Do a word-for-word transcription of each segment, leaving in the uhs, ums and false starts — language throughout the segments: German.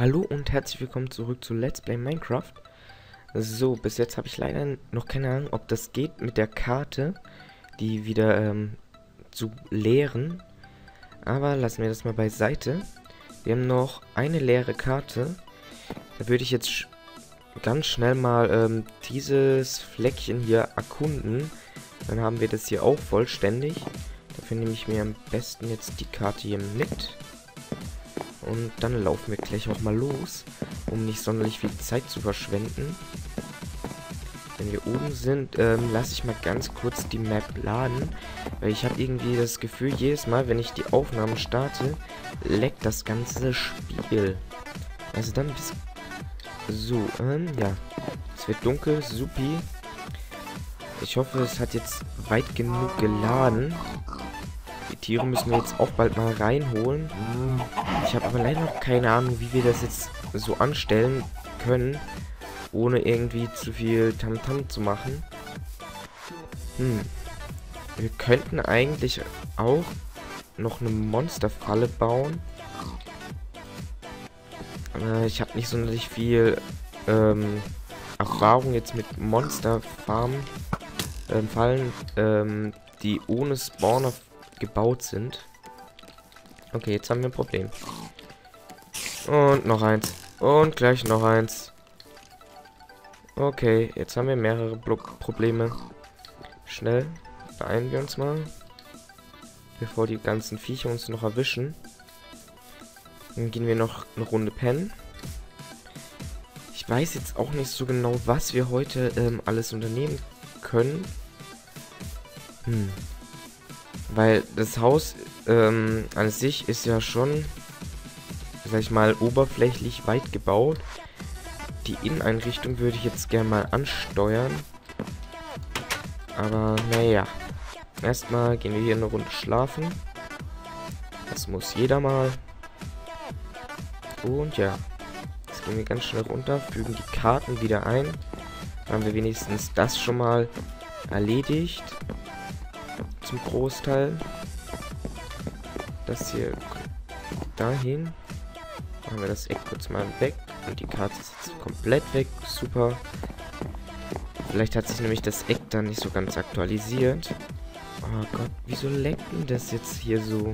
Hallo und herzlich willkommen zurück zu Let's Play Minecraft. So, bis jetzt habe ich leider noch keine Ahnung, ob das geht mit der Karte, die wieder ähm, zu leeren. Aber lassen wir das mal beiseite. Wir haben noch eine leere Karte. Da würde ich jetzt sch ganz schnell mal ähm, dieses Fleckchen hier erkunden. Dann haben wir das hier auch vollständig. Dafür nehme ich mir am besten jetzt die Karte hier mit. Und dann laufen wir gleich auch mal los, um nicht sonderlich viel Zeit zu verschwenden. Wenn wir oben sind, ähm, lasse ich mal ganz kurz die Map laden, weil ich habe irgendwie das Gefühl, jedes Mal, wenn ich die Aufnahmen starte, leckt das ganze Spiel. Also dann bis... So, ähm, ja. Es wird dunkel, supi. Ich hoffe, es hat jetzt weit genug geladen. Die Tiere müssen wir jetzt auch bald mal reinholen. Ich habe aber leider noch keine Ahnung, wie wir das jetzt so anstellen können, ohne irgendwie zu viel Tamtam zu machen. Hm. Wir könnten eigentlich auch noch eine Monsterfalle bauen. Äh, ich habe nicht sonderlich viel ähm, Erfahrung jetzt mit Monsterfarmen, ähm, Fallen, ähm, die ohne Spawner gebaut sind. Okay, jetzt haben wir ein Problem. Und noch eins. Und gleich noch eins. Okay, jetzt haben wir mehrere Block Probleme. Schnell, beeilen wir uns mal. Bevor die ganzen Viecher uns noch erwischen. Dann gehen wir noch eine Runde pennen. Ich weiß jetzt auch nicht so genau, was wir heute ähm, alles unternehmen können. Hm. Weil das Haus ähm, an sich ist ja schon, sag ich mal, oberflächlich weit gebaut. Die Inneneinrichtung würde ich jetzt gerne mal ansteuern. Aber naja. Erstmal gehen wir hier eine Runde schlafen. Das muss jeder mal. Und ja. Jetzt gehen wir ganz schnell runter, fügen die Karten wieder ein. Dann haben wir wenigstens das schon mal erledigt. Zum Großteil. Das hier dahin. Machen wir das Eck kurz mal weg. Und die Karte ist jetzt komplett weg. Super. Vielleicht hat sich nämlich das Eck dann nicht so ganz aktualisiert. Oh Gott, wieso leckt denn das jetzt hier so?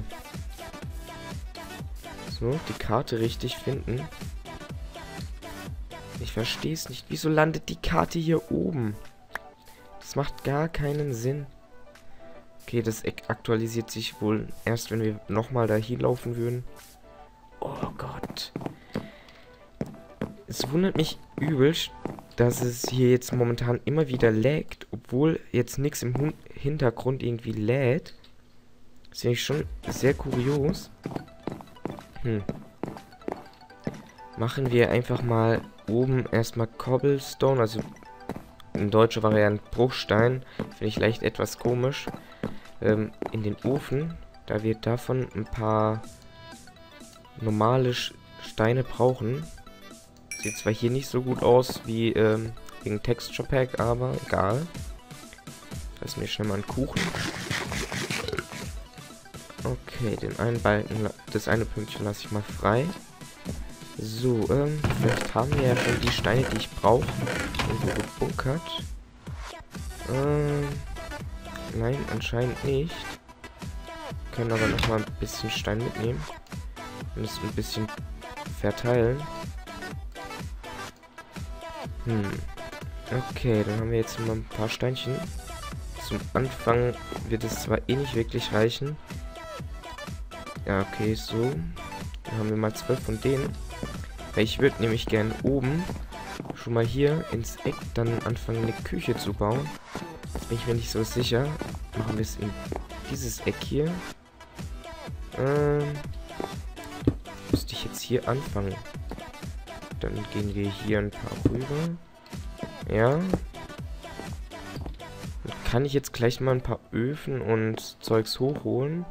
So, die Karte richtig finden. Ich verstehe es nicht. Wieso landet die Karte hier oben? Das macht gar keinen Sinn. Okay, das Eck aktualisiert sich wohl erst, wenn wir nochmal dahin laufen würden. Oh Gott. Es wundert mich übelst, dass es hier jetzt momentan immer wieder laggt, obwohl jetzt nichts im Hun- Hintergrund irgendwie lädt. Das finde ich schon sehr kurios. Hm. Machen wir einfach mal oben erstmal Cobblestone, also in deutscher Variante Bruchstein. Finde ich leicht etwas komisch. Ähm, in den Ofen, da wir davon ein paar normale Sch- Steine brauchen. Sieht zwar hier nicht so gut aus wie ähm, wegen Texture Pack, aber egal. Lass mir schnell mal einen Kuchen. Okay, den einen Balken, das eine Pünktchen lasse ich mal frei. So, ähm, vielleicht haben wir ja schon die Steine, die ich brauche, irgendwo gebunkert. Ähm, nein, anscheinend nicht. Wir können aber noch mal ein bisschen Stein mitnehmen. Und es ein bisschen verteilen. Hm. Okay, dann haben wir jetzt mal ein paar Steinchen. Zum Anfang wird es zwar eh nicht wirklich reichen. Ja, okay, so. Dann haben wir mal zwölf von denen. Weil ich würde nämlich gern oben schon mal hier ins Eck dann anfangen, eine Küche zu bauen. Jetzt bin ich mir nicht so sicher. Machen wir es in dieses Eck hier. Ähm, müsste ich jetzt hier anfangen. Dann gehen wir hier ein paar rüber. Ja. Und kann ich jetzt gleich mal ein paar Öfen und Zeugs hochholen.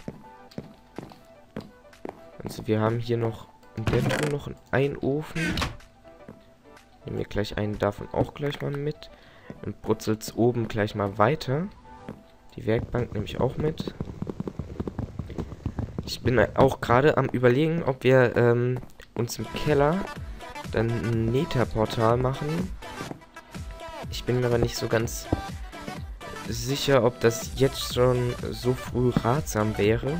Also wir haben hier noch in der Truhe noch einen Ofen. Nehmen wir gleich einen davon auch gleich mal mit. Und brutzelt es oben gleich mal weiter. Die Werkbank nehme ich auch mit. Ich bin auch gerade am Überlegen, ob wir ähm, uns im Keller dann ein Nether-Portal machen. Ich bin mir aber nicht so ganz sicher, ob das jetzt schon so früh ratsam wäre.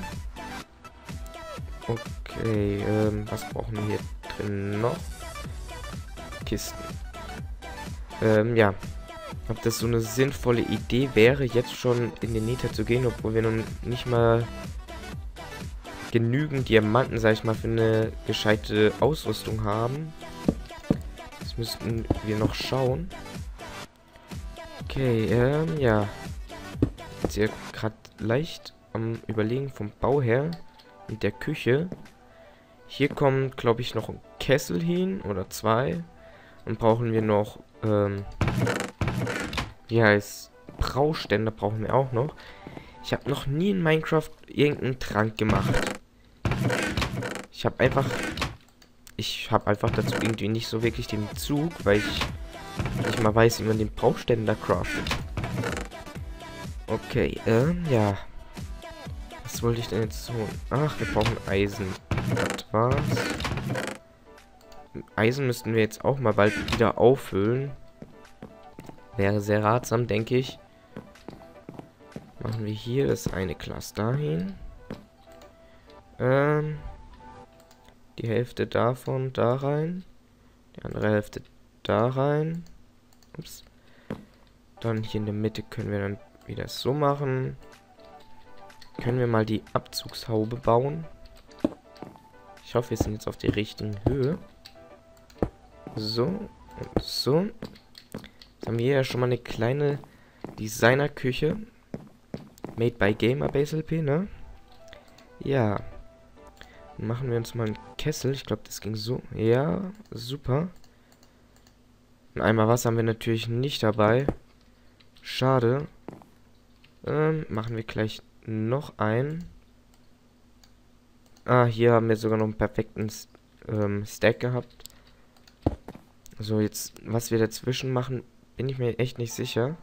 Okay, ähm, was brauchen wir hier drin noch? Kisten. Ähm, ja. Ob das so eine sinnvolle Idee wäre, jetzt schon in den Nether zu gehen, obwohl wir noch nicht mal genügend Diamanten, sag ich mal, für eine gescheite Ausrüstung haben. Das müssten wir noch schauen. Okay, ähm, ja. Jetzt hier gerade leicht am Überlegen vom Bau her mit der Küche. Hier kommt, glaube ich, noch ein Kessel hin oder zwei. Und brauchen wir noch, ähm, wie heißt, Brauständer brauchen wir auch noch. Ich habe noch nie in Minecraft irgendeinen Trank gemacht. Ich habe einfach, ich habe einfach dazu irgendwie nicht so wirklich den Zug, weil ich nicht mal weiß, wie man den Brauständer craftet. Okay, ähm, ja. Was wollte ich denn jetzt tun? Ach, wir brauchen Eisen. Das war's. Eisen müssten wir jetzt auch mal bald wieder auffüllen. Wäre sehr ratsam, denke ich. Machen wir hier das eine Glas dahin. Ähm, die Hälfte davon da rein. Die andere Hälfte da rein. Ups. Dann hier in der Mitte können wir dann wieder so machen. Können wir mal die Abzugshaube bauen. Ich hoffe, wir sind jetzt auf der richtigen Höhe. So und so. Jetzt haben wir hier ja schon mal eine kleine Designer-Küche. Made by Gamerbase L P, ne? Ja. Dann machen wir uns mal einen Kessel. Ich glaube, das ging so. Ja, super. Ein Eimer Wasser haben wir natürlich nicht dabei. Schade. Ähm, machen wir gleich noch einen. Ah, hier haben wir sogar noch einen perfekten ähm, Stack gehabt. So, jetzt, was wir dazwischen machen, bin ich mir echt nicht sicher.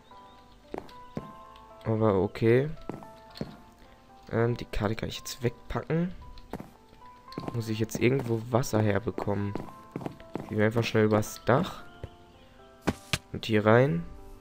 Aber okay. Ähm, die Karte kann ich jetzt wegpacken. Muss ich jetzt irgendwo Wasser herbekommen? Gehen wir einfach schnell übers Dach. Und hier rein.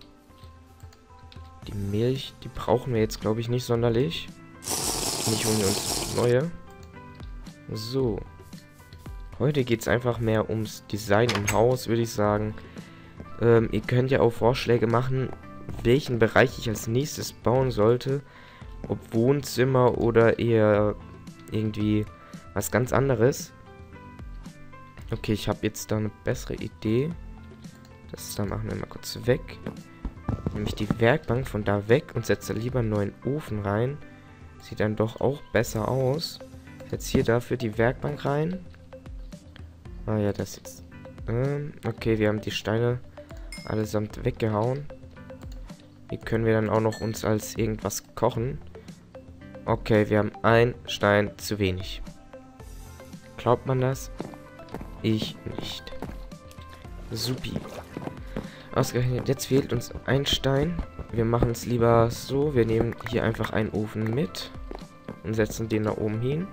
Die Milch, die brauchen wir jetzt, glaube ich, nicht sonderlich. Nicht holen wir uns neue. So. Heute geht es einfach mehr ums Design im Haus, würde ich sagen. Ähm, ihr könnt ja auch Vorschläge machen, welchen Bereich ich als nächstes bauen sollte. Ob Wohnzimmer oder eher irgendwie was ganz anderes. Okay, ich habe jetzt da eine bessere Idee. Das da machen wir mal kurz weg. Nehme ich die Werkbank von da weg und setze lieber einen neuen Ofen rein. Sieht dann doch auch besser aus. Setze hier dafür die Werkbank rein. Ah ja, das jetzt. Ähm, okay, wir haben die Steine allesamt weggehauen. Die können wir dann auch noch uns als irgendwas kochen. Okay, wir haben ein Stein zu wenig. Glaubt man das? Ich nicht. Supi. Ausgerechnet, jetzt fehlt uns ein Stein. Wir machen es lieber so. Wir nehmen hier einfach einen Ofen mit und setzen den da oben hin.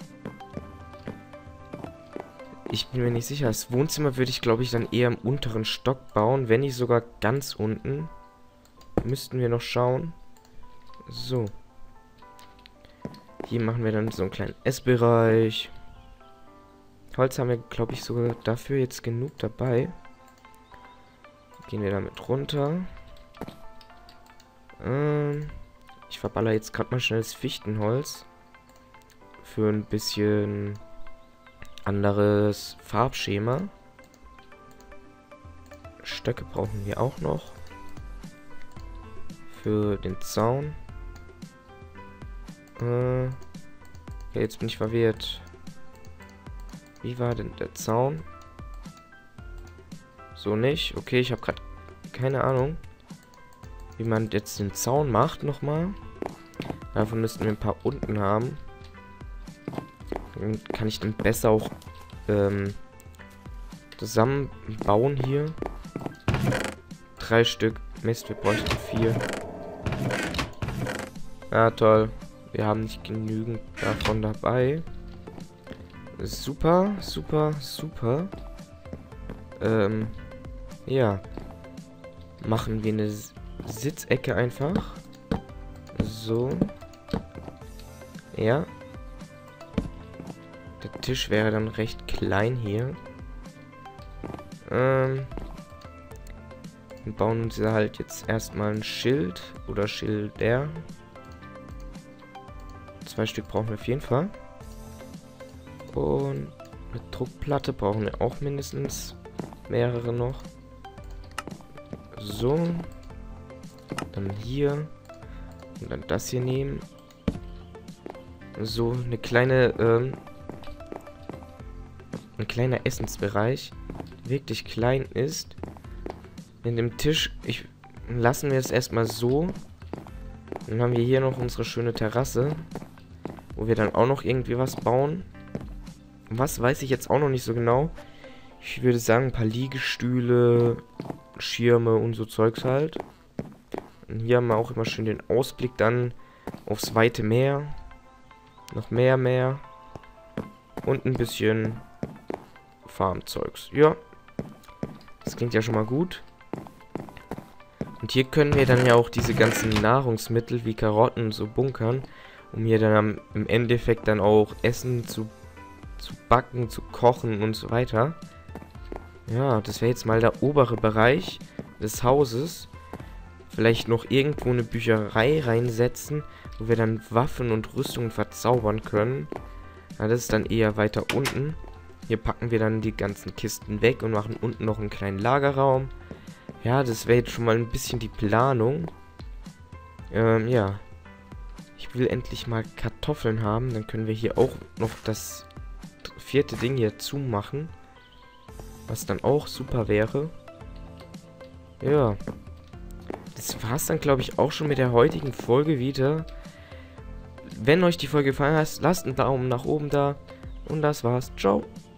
Ich bin mir nicht sicher. Das Wohnzimmer würde ich, glaube ich, dann eher im unteren Stock bauen. Wenn nicht sogar ganz unten. Müssten wir noch schauen. So. Hier machen wir dann so einen kleinen Essbereich. Holz haben wir, glaube ich, sogar dafür jetzt genug dabei. Gehen wir damit runter. Ähm, ich verballer jetzt gerade mal schnell das Fichtenholz. Für ein bisschen anderes Farbschema. Stöcke brauchen wir auch noch. Für den Zaun. Äh, okay, jetzt bin ich verwirrt. Wie war denn der Zaun? So nicht. Okay, ich habe gerade keine Ahnung, wie man jetzt den Zaun macht nochmal. Davon müssten wir ein paar unten haben. Dann kann ich dann besser auch ähm, zusammenbauen hier. Drei Stück. Mist, wir bräuchten vier. Ja, toll. Wir haben nicht genügend davon dabei. Super, super, super. ähm, ja, machen wir eine Sitzecke einfach. So. Ja. Der Tisch wäre dann recht klein hier. Ähm. Wir bauen uns halt jetzt erstmal ein Schild oder Schilder. Zwei Stück brauchen wir auf jeden Fall. Und eine Druckplatte brauchen wir auch mindestens mehrere noch. So. Dann hier. Und dann das hier nehmen. So, eine kleine, ähm, ein kleiner Essensbereich. Wirklich klein ist. In dem Tisch, ich lassen wir es erstmal so. Dann haben wir hier noch unsere schöne Terrasse. Wo wir dann auch noch irgendwie was bauen. Was weiß ich jetzt auch noch nicht so genau. Ich würde sagen, ein paar Liegestühle, Schirme und so Zeugs halt. Und hier haben wir auch immer schön den Ausblick dann aufs weite Meer. Noch mehr Meer. Und ein bisschen Farmzeugs. Ja. Das klingt ja schon mal gut. Und hier können wir dann ja auch diese ganzen Nahrungsmittel wie Karotten so bunkern. Um hier dann am, im Endeffekt dann auch Essen zu, zu backen, zu kochen und so weiter. Ja, das wäre jetzt mal der obere Bereich des Hauses. Vielleicht noch irgendwo eine Bücherei reinsetzen, wo wir dann Waffen und Rüstungen verzaubern können. Ja, das ist dann eher weiter unten. Hier packen wir dann die ganzen Kisten weg und machen unten noch einen kleinen Lagerraum. Ja, das wäre jetzt schon mal ein bisschen die Planung. Ähm, ja. Ich will endlich mal Kartoffeln haben. Dann können wir hier auch noch das vierte Ding hier zumachen. Was dann auch super wäre. Ja. Das war's dann, glaube ich, auch schon mit der heutigen Folge wieder. Wenn euch die Folge gefallen hat, lasst einen Daumen nach oben da. Und das war's. Ciao.